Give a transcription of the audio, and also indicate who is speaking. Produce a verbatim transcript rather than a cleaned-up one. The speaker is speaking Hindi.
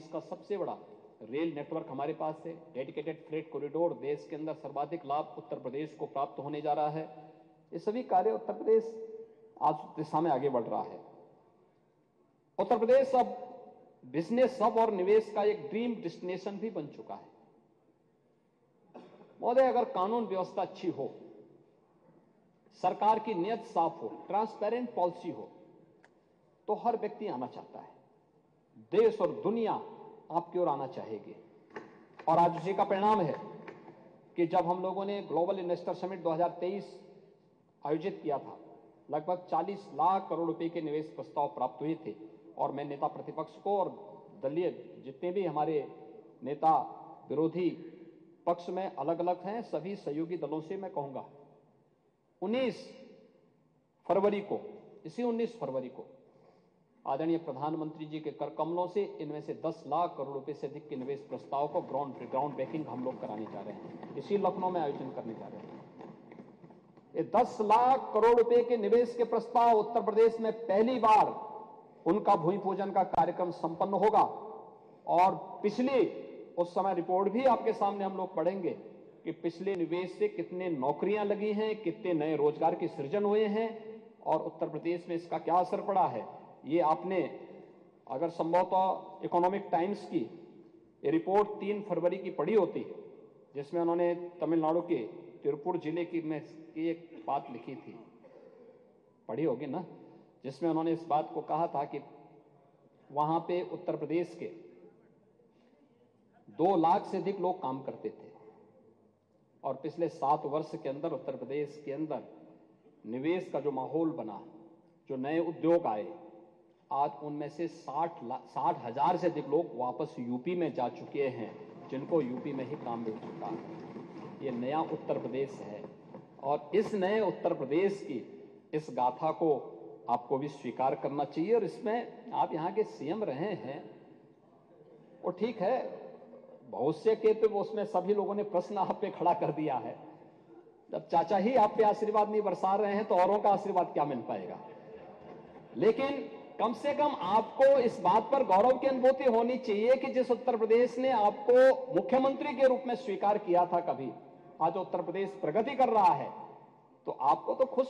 Speaker 1: देश का सबसे बड़ा रेल नेटवर्क हमारे पास है। डेडिकेटेड फ्रेट कॉरिडोर, देश के अंदर सर्वाधिक लाभ उत्तर प्रदेश को प्राप्त होने जा रहा है। ये सभी कार्य उत्तर प्रदेश आज दिशा में आगे बढ़ रहा है। उत्तर प्रदेश अब बिजनेस हब और निवेश का एक ड्रीम डेस्टिनेशन भी बन चुका है। महोदय, अगर कानून व्यवस्था अच्छी हो, सरकार की नीयत साफ हो, ट्रांसपेरेंट पॉलिसी हो, तो हर व्यक्ति आना चाहता है। देश और दुनिया आपकी ओर आना चाहेगी। और आज उसी का परिणाम है कि जब हम लोगों ने ग्लोबल इन्वेस्टर समिट दो हज़ार तेईस आयोजित किया था, लगभग चालीस लाख करोड़ रुपए के निवेश प्रस्ताव प्राप्त हुए थे। और मैं नेता प्रतिपक्ष को और दलीय जितने भी हमारे नेता विरोधी पक्ष में अलग अलग हैं, सभी सहयोगी दलों से मैं कहूंगा, उन्नीस फरवरी को, इसी उन्नीस फरवरी को आदरणीय प्रधानमंत्री जी के कर कमलों से इनमें से दस लाख करोड़ रुपए से अधिक के निवेश प्रस्ताव को ग्राउंड ग्राउंड ब्रेकिंग हम लोग कराने जा रहे हैं। इसी लखनऊ में आयोजन करने जा रहे हैं। ये दस लाख करोड़ रुपए के निवेश के प्रस्ताव उत्तर प्रदेश में पहली बार उनका भूमि पूजन का कार्यक्रम संपन्न होगा। और पिछली उस समय रिपोर्ट भी आपके सामने हम लोग पढ़ेंगे कि पिछले निवेश से कितने नौकरियां लगी हैं, कितने नए रोजगार के सृजन हुए हैं और उत्तर प्रदेश में इसका क्या असर पड़ा है। ये आपने अगर संभवतः इकोनॉमिक टाइम्स की ये रिपोर्ट तीन फरवरी की पढ़ी होती, जिसमें उन्होंने तमिलनाडु के तिरुपुर जिले की में की एक बात लिखी थी, पढ़ी होगी ना, जिसमें उन्होंने इस बात को कहा था कि वहां पे उत्तर प्रदेश के दो लाख से अधिक लोग काम करते थे और पिछले सात वर्ष के अंदर उत्तर प्रदेश के अंदर निवेश का जो माहौल बना, जो नए उद्योग आए, आज उनमें से साठ साठ हजार से अधिक लोग वापस यूपी में जा चुके हैं, जिनको यूपी में ही काम मिल चुका है। ये नया उत्तर प्रदेश है और इस नए उत्तर प्रदेश की इस गाथा को आपको भी स्वीकार करना चाहिए। और इसमें आप यहाँ के सीएम रहे हैं, और ठीक है, भविष्य के तो उसमें सभी लोगों ने प्रश्न आप पे खड़ा कर दिया है। जब चाचा ही आप पे आशीर्वाद नहीं बरसा रहे हैं तो औरों का आशीर्वाद क्या मिल पाएगा। लेकिन कम से कम आपको इस बात पर गौरव की अनुभूति होनी चाहिए कि जिस उत्तर प्रदेश ने आपको मुख्यमंत्री के रूप में स्वीकार किया था कभी, आज उत्तर प्रदेश प्रगति कर रहा है, तो आपको तो खुश